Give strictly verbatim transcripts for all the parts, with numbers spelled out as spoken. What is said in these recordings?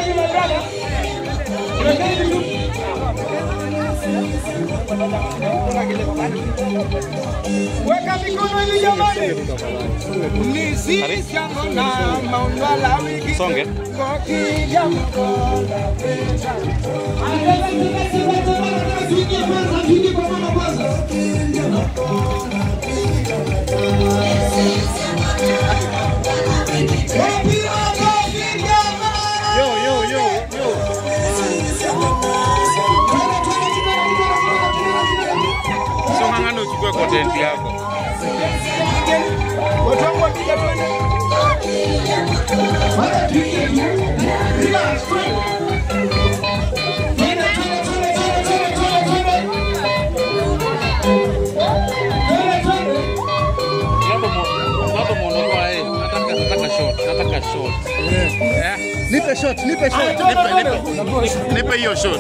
Weka mikono hivi jamani. Nisi yango na maunwala wiki. Songe. Koki jambo la pesa. Yo yo yo yo. Songa ngano chukue content yako. Watu wapiga twende. Wala tuingie tu. Relax twende. Twende twende twende twende twende twende. Hapo mo, hapo mono kwa eh, nataka nataka short, nataka short. Eh. Nipe shot, nipe shot. Nipe nipe. Nipe hiyo short.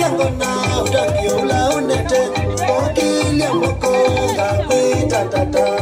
Ta ta ta.